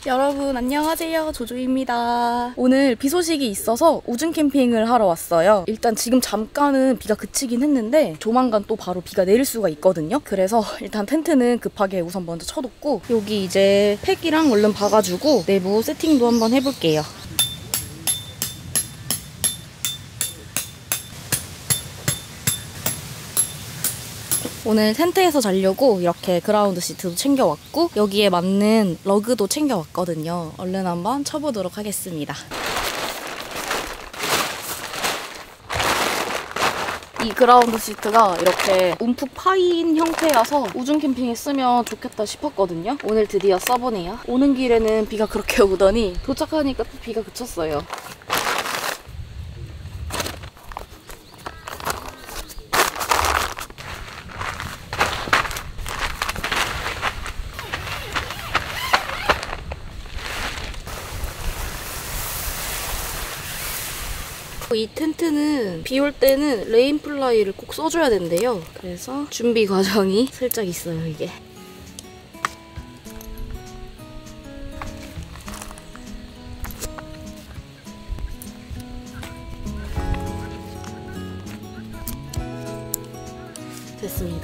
여러분 안녕하세요, 조조입니다. 오늘 비 소식이 있어서 우중 캠핑을 하러 왔어요. 일단 지금 잠깐은 비가 그치긴 했는데 조만간 또 바로 비가 내릴 수가 있거든요. 그래서 일단 텐트는 급하게 우선 먼저 쳐놓고 여기 이제 팩이랑 얼른 봐가지고 내부 세팅도 한번 해볼게요. 오늘 텐트에서 자려고 이렇게 그라운드 시트도 챙겨왔고 여기에 맞는 러그도 챙겨왔거든요. 얼른 한번 쳐보도록 하겠습니다. 이 그라운드 시트가 이렇게 움푹 파인 형태여서 우중 캠핑에 쓰면 좋겠다 싶었거든요. 오늘 드디어 써보네요. 오는 길에는 비가 그렇게 오더니 도착하니까 또 비가 그쳤어요. 이 텐트는 비 올 때는 레인플라이를 꼭 써줘야 된대요. 그래서 준비 과정이 살짝 있어요, 이게. 됐습니다.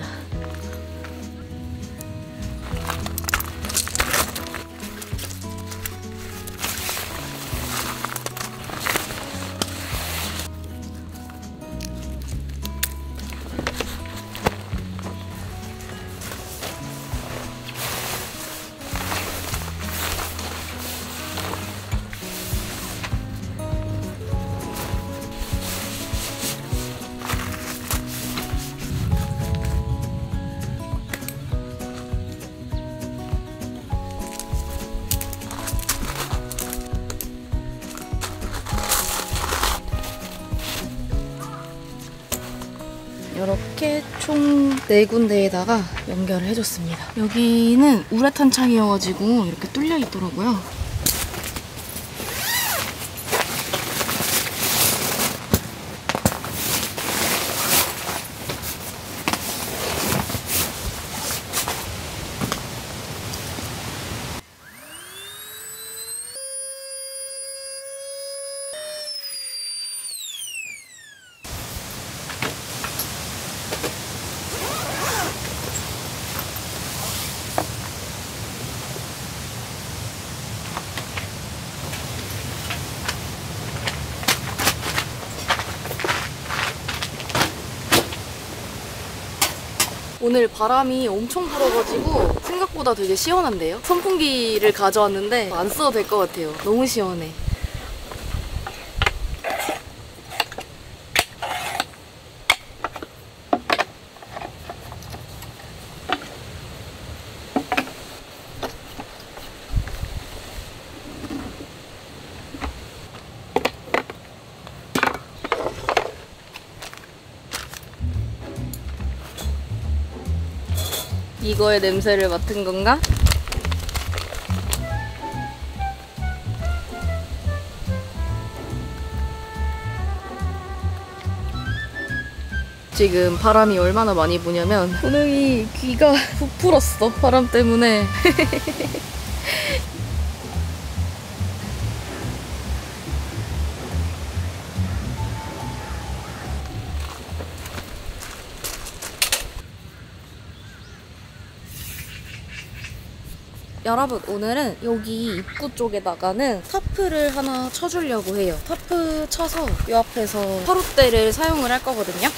이렇게 총 4군데에다가 연결을 해줬습니다. 여기는 우레탄 창이어가지고 이렇게 뚫려 있더라고요. 오늘 바람이 엄청 불어가지고 생각보다 되게 시원한데요? 선풍기를 가져왔는데 안 써도 될 것 같아요. 너무 시원해. 이거의 냄새를 맡은 건가? 지금 바람이 얼마나 많이 부냐면 분명히 귀가 부풀었어, 바람 때문에. 여러분, 오늘은 여기 입구 쪽에다가는 타프를 하나 쳐주려고 해요. 타프 쳐서 이 앞에서 화롯대를 사용을 할 거거든요.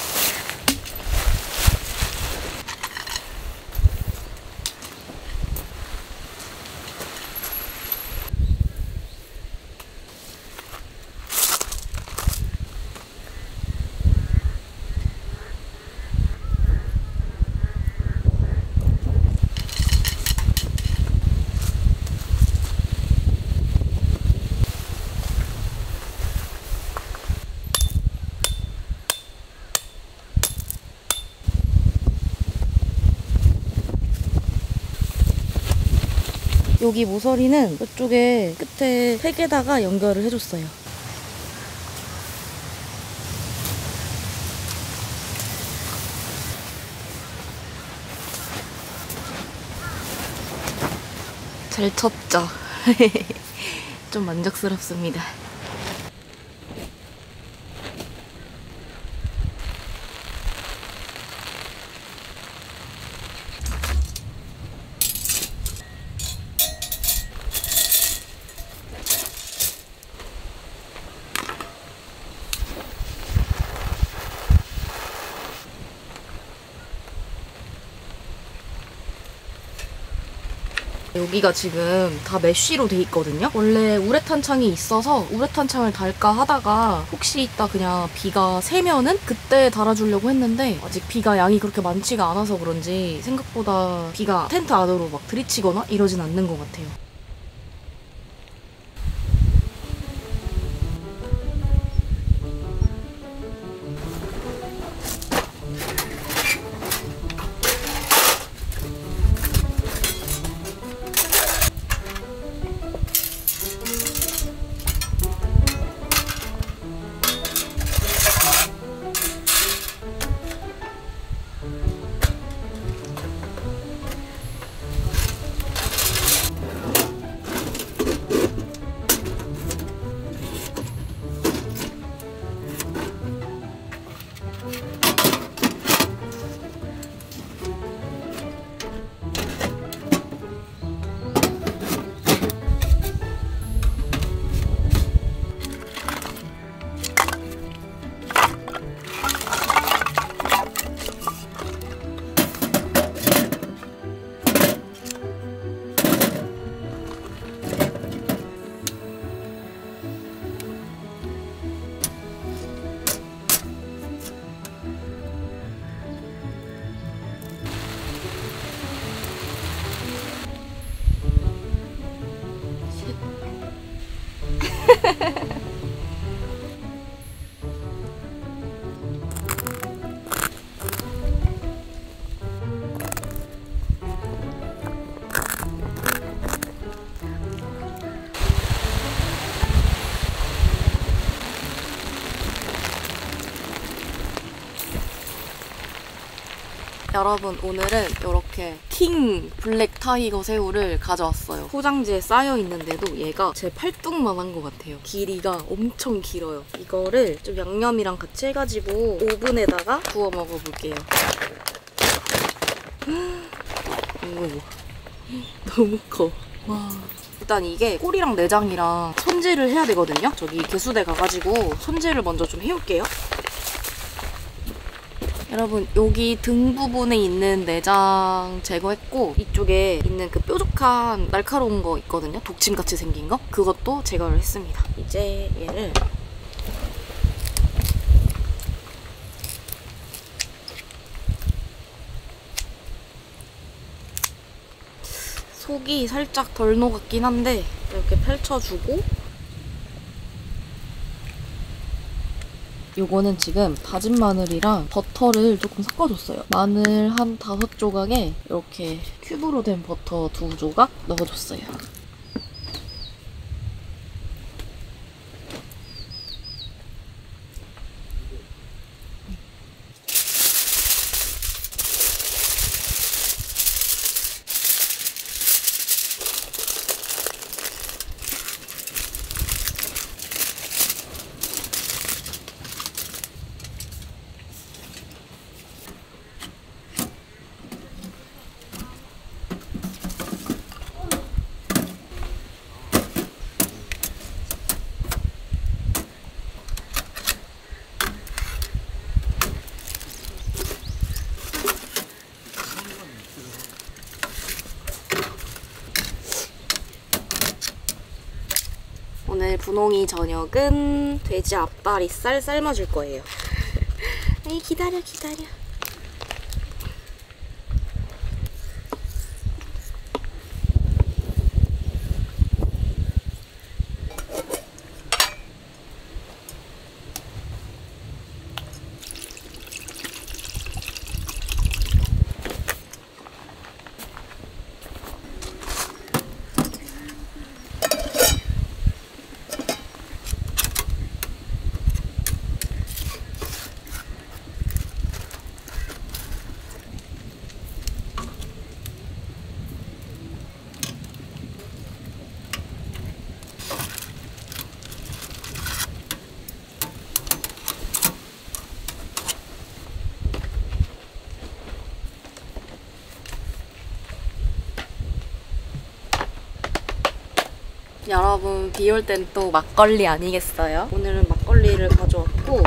여기 모서리는 이쪽에 끝에 팩에다가 연결을 해줬어요. 잘 쳤죠? 좀 만족스럽습니다. 여기가 지금 다 메쉬로 돼 있거든요. 원래 우레탄 창이 있어서 우레탄 창을 달까 하다가 혹시 이따 그냥 비가 새면은 그때 달아주려고 했는데 아직 비가 양이 그렇게 많지가 않아서 그런지 생각보다 비가 텐트 안으로 막 들이치거나 이러진 않는 것 같아요. 여러분, 오늘은 이렇게 킹 블랙 타이거 새우를 가져왔어요. 포장지에 쌓여있는데도 얘가 제 팔뚝만한 것 같아요. 길이가 엄청 길어요. 이거를 좀 양념이랑 같이 해가지고 오븐에다가 구워 먹어볼게요. 이거 너무 커. 와. 일단 이게 꼬리랑 내장이랑 손질을 해야 되거든요. 저기 개수대 가가지고 손질을 먼저 좀 해올게요. 여러분, 여기 등 부분에 있는 내장 제거했고 이쪽에 있는 그 뾰족한 날카로운 거 있거든요. 독침같이 생긴 거. 그것도 제거를 했습니다. 이제 얘를 속이 살짝 덜 녹았긴 한데 이렇게 펼쳐주고, 요거는 지금 다진 마늘이랑 버터를 조금 섞어줬어요. 마늘 한 5조각에 이렇게 큐브로 된 버터 2조각 넣어줬어요. 오늘 분홍이 저녁은 돼지 앞다리살 삶아줄 거예요. 에이, 기다려. 여러분, 비 올 땐 또 막걸리 아니겠어요? 오늘은 막걸리를 가져왔고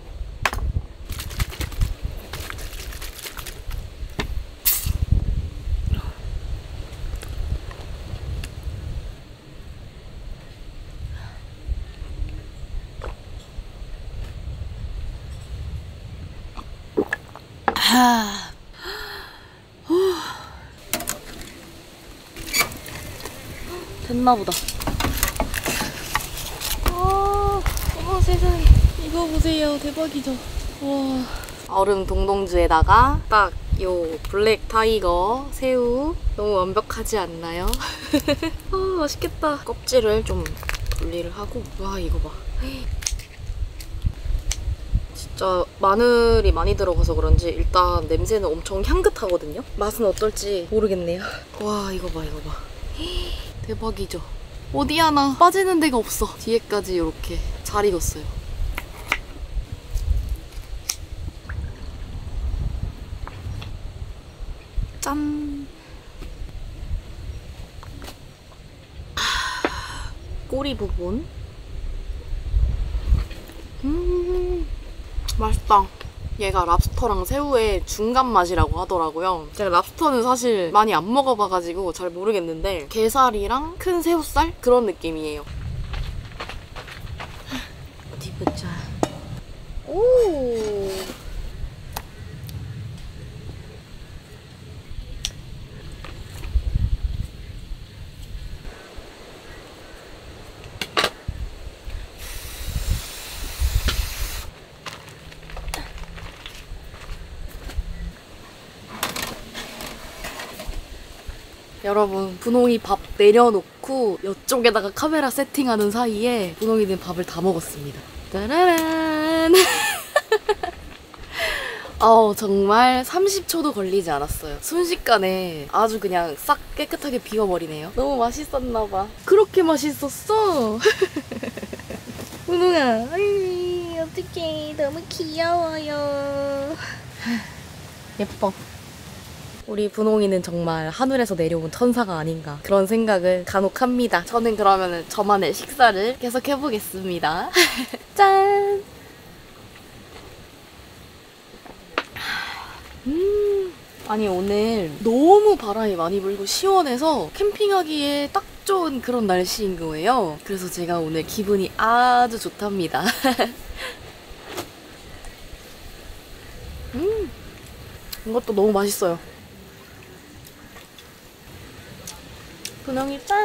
됐나보다. 어머 세상에, 이거 보세요. 대박이죠? 와. 얼음 동동주에다가 딱 요 블랙 타이거 새우 너무 완벽하지 않나요? 맛있겠다. 껍질을 좀 분리를 하고. 와, 이거 봐. 진짜 마늘이 많이 들어가서 그런지 일단 냄새는 엄청 향긋하거든요? 맛은 어떨지 모르겠네요. 와, 이거 봐, 이거 봐. 대박이죠? 어디 하나 빠지는 데가 없어. 뒤에까지 이렇게 잘 익었어요. 짠! 꼬리 부분. 맛있다. 얘가 랍스터랑 새우의 중간 맛이라고 하더라고요. 제가 랍스터는 사실 많이 안 먹어봐가지고 잘 모르겠는데 게살이랑 큰 새우살? 그런 느낌이에요. 어디 보자. 오. 여러분, 분홍이 밥 내려놓고 이쪽에다가 카메라 세팅하는 사이에 분홍이는 밥을 다 먹었습니다. 짜라란! 정말 30초도 걸리지 않았어요. 순식간에 아주 그냥 싹 깨끗하게 비워버리네요. 너무 맛있었나봐. 그렇게 맛있었어? 분홍아, 아이, 어떡해. 너무 귀여워요. 예뻐. 우리 분홍이는 정말 하늘에서 내려온 천사가 아닌가 그런 생각을 간혹 합니다. 저는 그러면 저만의 식사를 계속 해보겠습니다. 짠! 아니, 오늘 너무 바람이 많이 불고 시원해서 캠핑하기에 딱 좋은 그런 날씨인 거예요. 그래서 제가 오늘 기분이 아주 좋답니다. 이것도 너무 맛있어요. 분홍이 짠!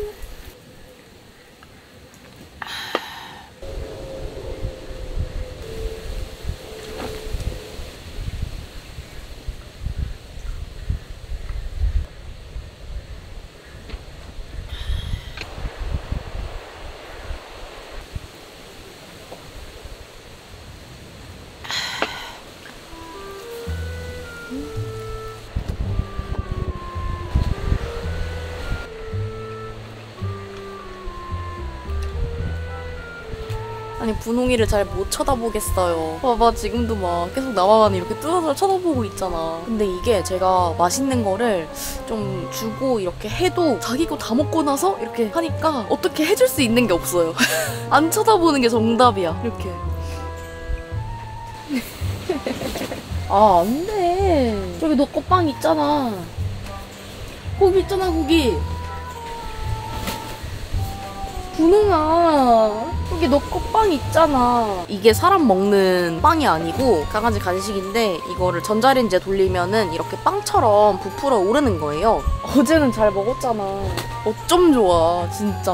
아니, 분홍이를 잘 못 쳐다보겠어요. 봐봐, 지금도 막 계속 나만 이렇게 뚫어져 쳐다보고 있잖아. 근데 이게 제가 맛있는 거를 좀 주고 이렇게 해도 자기 거 다 먹고 나서 이렇게 하니까 어떻게 해줄 수 있는 게 없어요. 안 쳐다보는 게 정답이야. 이렇게. 아, 안 돼. 저기 너 거 빵 있잖아. 거기 있잖아, 거기. 분홍아, 여기 너 거 빵 있잖아. 이게 사람 먹는 빵이 아니고 강아지 간식인데 이거를 전자레인지에 돌리면은 이렇게 빵처럼 부풀어 오르는 거예요. 어제는 잘 먹었잖아. 어쩜 좋아, 진짜.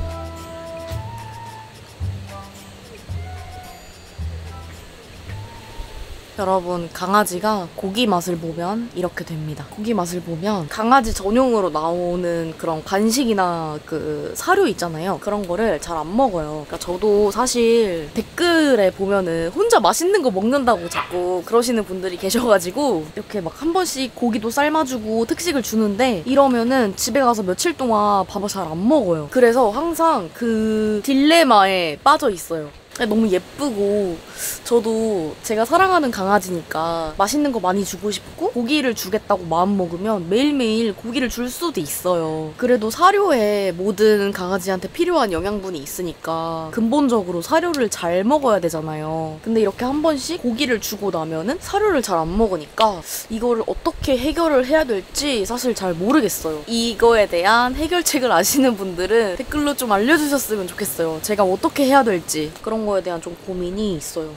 여러분, 강아지가 고기 맛을 보면 이렇게 됩니다. 고기 맛을 보면 강아지 전용으로 나오는 그런 간식이나 그 사료 있잖아요. 그런 거를 잘 안 먹어요. 그러니까 저도 사실 댓글에 보면은 혼자 맛있는 거 먹는다고 자꾸 그러시는 분들이 계셔가지고 이렇게 막 한 번씩 고기도 삶아주고 특식을 주는데 이러면은 집에 가서 며칠 동안 밥을 잘 안 먹어요. 그래서 항상 그 딜레마에 빠져 있어요. 너무 예쁘고 저도 제가 사랑하는 강아지니까 맛있는 거 많이 주고 싶고 고기를 주겠다고 마음먹으면 매일매일 고기를 줄 수도 있어요. 그래도 사료에 모든 강아지한테 필요한 영양분이 있으니까 근본적으로 사료를 잘 먹어야 되잖아요. 근데 이렇게 한 번씩 고기를 주고 나면은 사료를 잘 안 먹으니까 이거를 어떻게 해결을 해야 될지 사실 잘 모르겠어요. 이거에 대한 해결책을 아시는 분들은 댓글로 좀 알려주셨으면 좋겠어요. 제가 어떻게 해야 될지 그런 거에 대한 좀 고민이 있어요.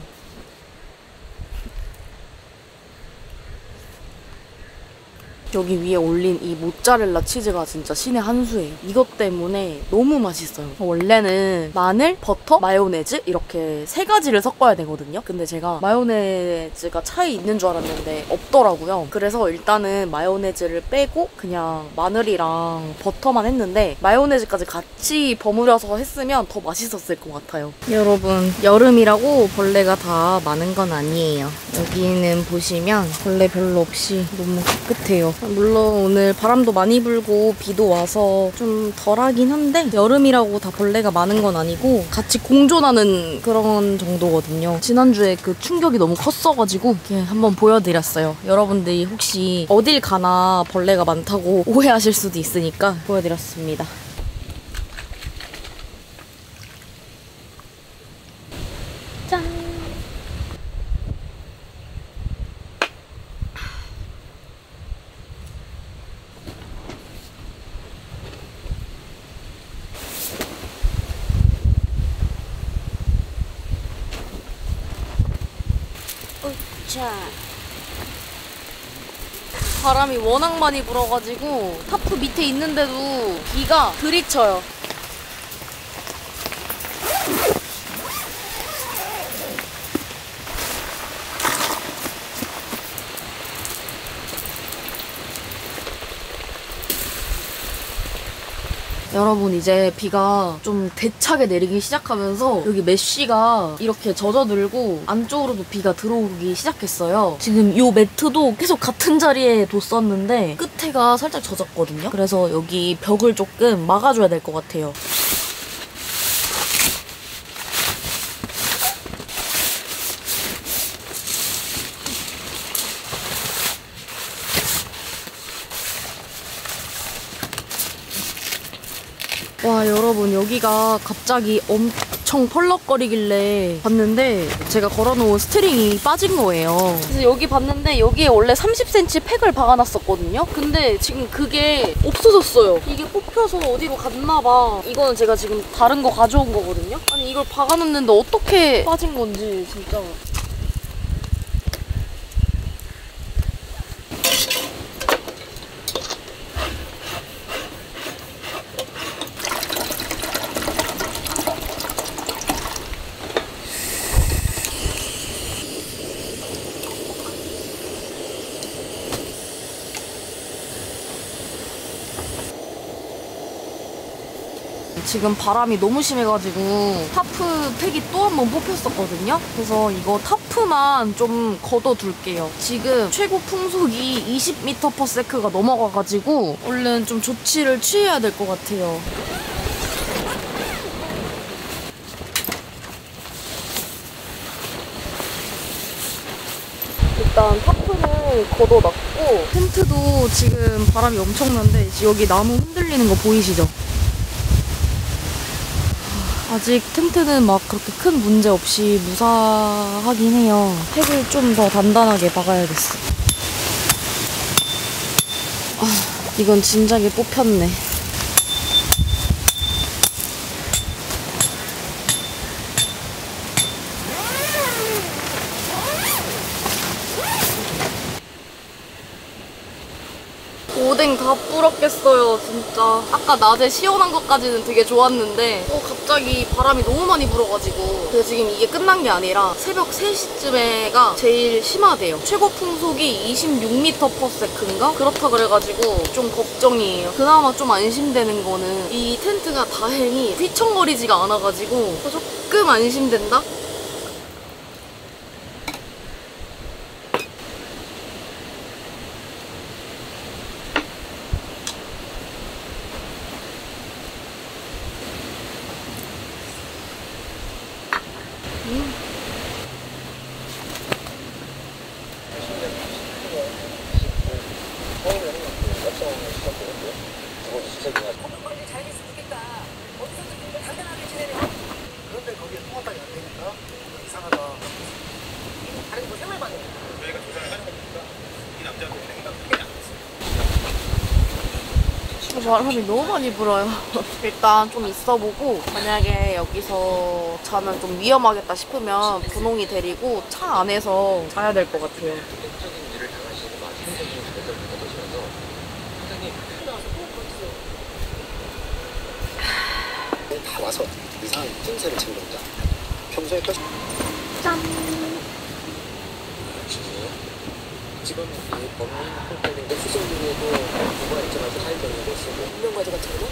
여기 위에 올린 이 모짜렐라 치즈가 진짜 신의 한 수예요. 이것 때문에 너무 맛있어요. 원래는 마늘, 버터, 마요네즈 이렇게 세 가지를 섞어야 되거든요. 근데 제가 마요네즈가 차이 있는 줄 알았는데 없더라고요. 그래서 일단은 마요네즈를 빼고 그냥 마늘이랑 버터만 했는데 마요네즈까지 같이 버무려서 했으면 더 맛있었을 것 같아요. 여러분, 여름이라고 벌레가 다 많은 건 아니에요. 여기는 보시면 벌레 별로 없이 너무 깨끗해요. 물론 오늘 바람도 많이 불고 비도 와서 좀 덜하긴 한데 여름이라고 다 벌레가 많은 건 아니고 같이 공존하는 그런 정도거든요. 지난주에 그 충격이 너무 컸어가지고 이렇게 한번 보여드렸어요. 여러분들이 혹시 어딜 가나 벌레가 많다고 오해하실 수도 있으니까 보여드렸습니다. 짠! 자, 바람이 워낙 많이 불어가지고 타프 밑에 있는데도 비가 들이쳐요. 여러분, 이제 비가 좀 대차게 내리기 시작하면서 여기 메쉬가 이렇게 젖어들고 안쪽으로도 비가 들어오기 시작했어요. 지금 이 매트도 계속 같은 자리에 뒀었는데 끝에가 살짝 젖었거든요. 그래서 여기 벽을 조금 막아줘야 될 것 같아요. 와, 여러분, 여기가 갑자기 엄청 펄럭거리길래 봤는데 제가 걸어놓은 스트링이 빠진 거예요. 그래서 여기 봤는데 여기에 원래 30cm 팩을 박아놨었거든요. 근데 지금 그게 없어졌어요. 이게 뽑혀서 어디로 갔나봐. 이거는 제가 지금 다른 거 가져온 거거든요. 아니, 이걸 박아놨는데 어떻게 빠진 건지 진짜. 지금 바람이 너무 심해가지고 타프 팩이 또 한 번 뽑혔었거든요. 그래서 이거 타프만 좀 걷어둘게요. 지금 최고 풍속이 20m/s가 넘어가가지고 얼른 좀 조치를 취해야 될 것 같아요. 일단 타프는 걷어놨고 텐트도 지금 바람이 엄청난데 여기 나무 흔들리는 거 보이시죠? 아직 텐트는 막 그렇게 큰 문제 없이 무사하긴 해요. 팩을 좀 더 단단하게 박아야겠어. 이건 진작에 뽑혔네. 오뎅 다 불었겠어요, 진짜. 아까 낮에 시원한 것까지는 되게 좋았는데 갑자기 바람이 너무 많이 불어가지고. 그래서 지금 이게 끝난 게 아니라 새벽 3시쯤에가 제일 심하대요. 최고 풍속이 26m/s인가? 그렇다 그래가지고 좀 걱정이에요. 그나마 좀 안심되는 거는 이 텐트가 다행히 휘청거리지가 않아가지고 조금 안심된다? 건강관리 잘 됐으면 좋겠다. 어디서든 좀 당당하게 지내려. 그런데 거기에 통화당이 안 되니까 이상하다. 다른 거 생활만 해. 저희가 조사를 하는 거니까 이 남자분의 생각이 안 됐어요. 바람이 너무 많이 불어요. 일단 좀 있어보고 만약에 여기서 자면 좀 위험하겠다 싶으면 분홍이 데리고 차 안에서 자야 될 것 같아요. 다 와서 이상한 낌새를 챙긴다. 평소에 또 짠! 지금 이 법민 홀대인데 수술비에도 부부가 일정하게 할인되는 거 쓰고 운명과제 같은 거?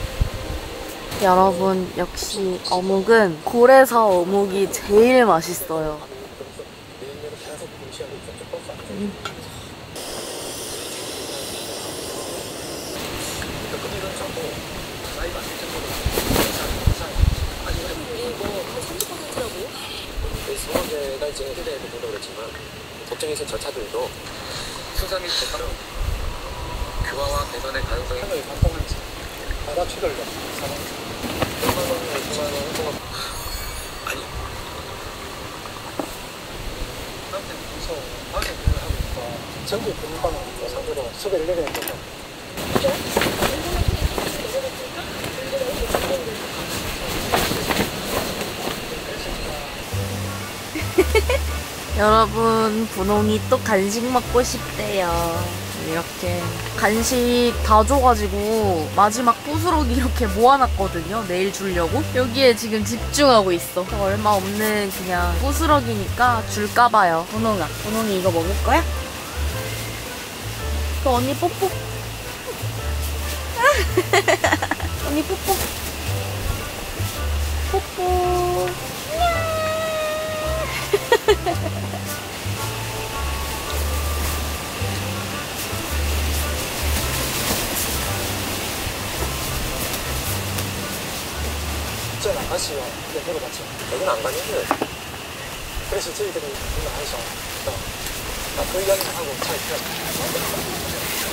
여러분 역시 어묵은 고래사 어묵이 제일 맛있어요. 내년에 계속 공시하고 있었죠. 버스 안 금액은 적고 나이가 안 될 정도로 아니 우리 뭐한 30%라고? 성원제가 이제 해대에도 보다 그랬지만 법정에서 절차들도 수상일 대가로 규화와 개선의 가능성이 상당히 반성한지 받아치려고 사망 100만 원, 200만 원 홍보가 아니 나한테 무서워 나한테 일을 하고 있다 전국 금방 상대로 섭외를 내려야 된다 여러분 분홍이 또 간식 먹고 싶대요. 이렇게 간식 다 줘가지고 마지막 부스러기 이렇게 모아놨거든요. 내일 주려고. 여기에 지금 집중하고 있어. 얼마 없는 그냥 부스러기니까 줄까봐요. 분홍아, 분홍이 이거 먹을 거야? 그 언니 뽀뽀. 언니 뽀뽀. 뽀뽀. 진짜 나가시요 내가 같이 여기는 안 가는데 그래서 저희들이 나가서 나그 이야기를 하고 차에 태웠어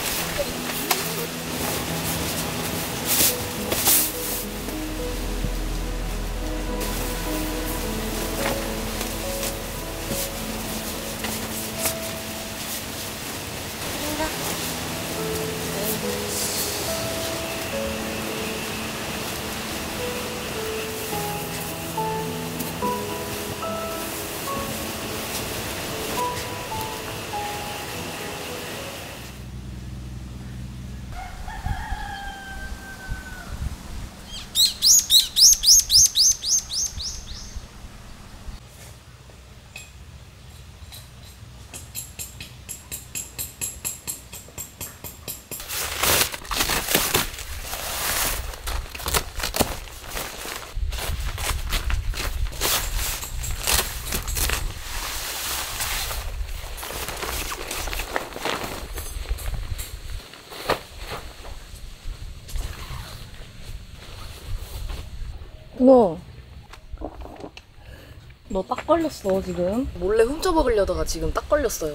너 딱 걸렸어 지금. 몰래 훔쳐먹으려다가 지금 딱 걸렸어요.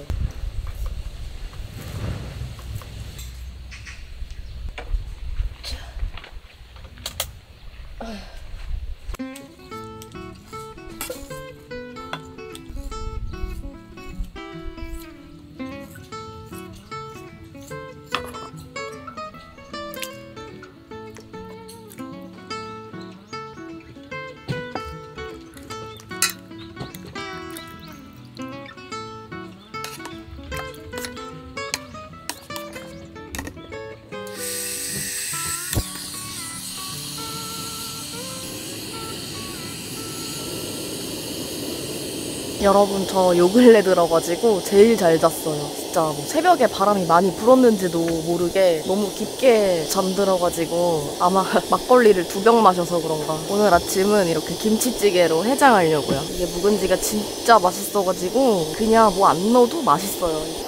여러분 저 요 근래 들어가지고 제일 잘 잤어요. 진짜 뭐 새벽에 바람이 많이 불었는지도 모르게 너무 깊게 잠들어가지고 아마 막걸리를 2병 마셔서 그런가 오늘 아침은 이렇게 김치찌개로 해장하려고요. 이게 묵은지가 진짜 맛있어가지고 그냥 뭐 안 넣어도 맛있어요.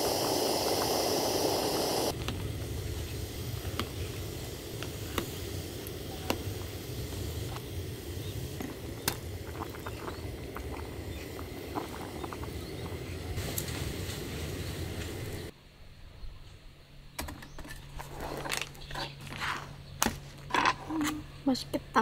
맛있겠다.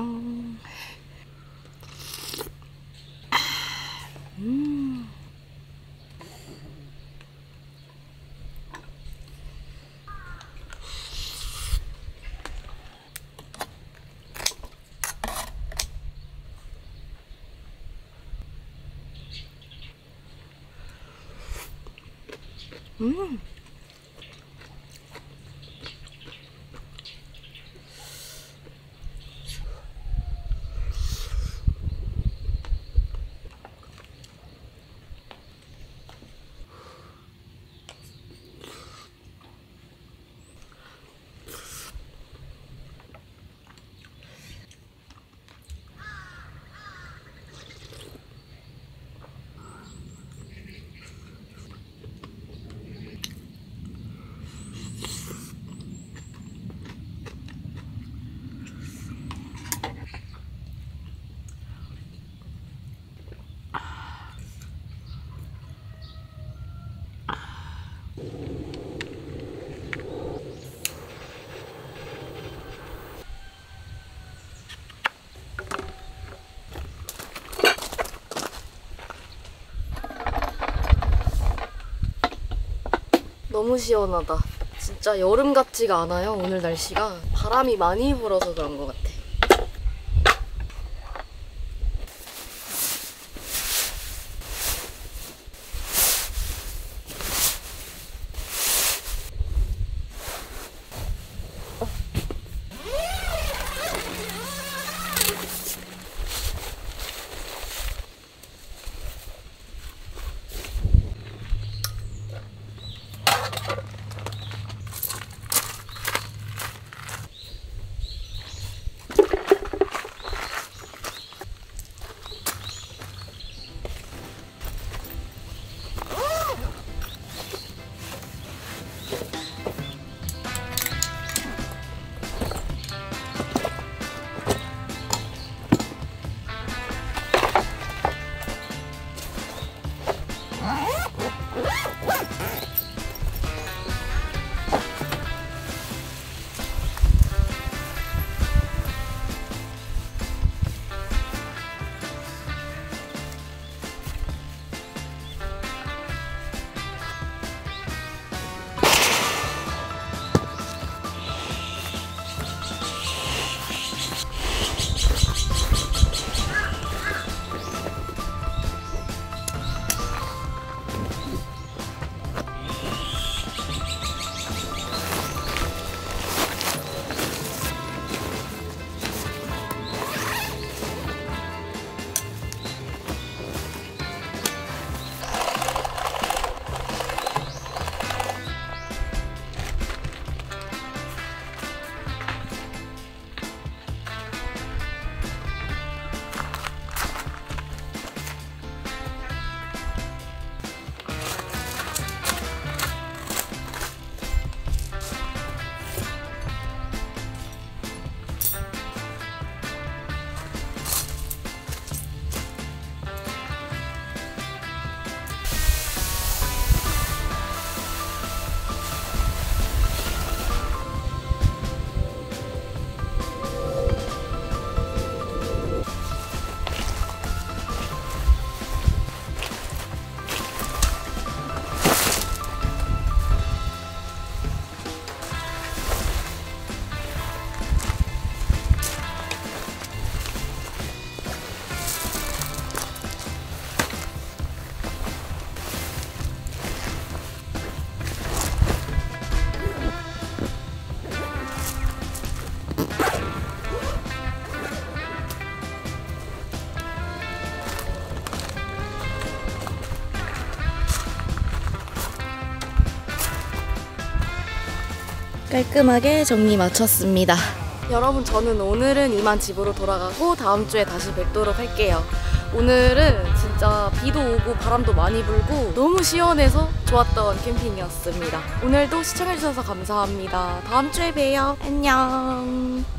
너무 시원하다. 진짜 여름 같지가 않아요. 오늘 날씨가 바람이 많이 불어서 그런 것 같아. 깔끔하게 정리 마쳤습니다. 여러분, 저는 오늘은 이만 집으로 돌아가고 다음 주에 다시 뵙도록 할게요. 오늘은 진짜 비도 오고 바람도 많이 불고 너무 시원해서 좋았던 캠핑이었습니다. 오늘도 시청해주셔서 감사합니다. 다음 주에 봬요. 안녕.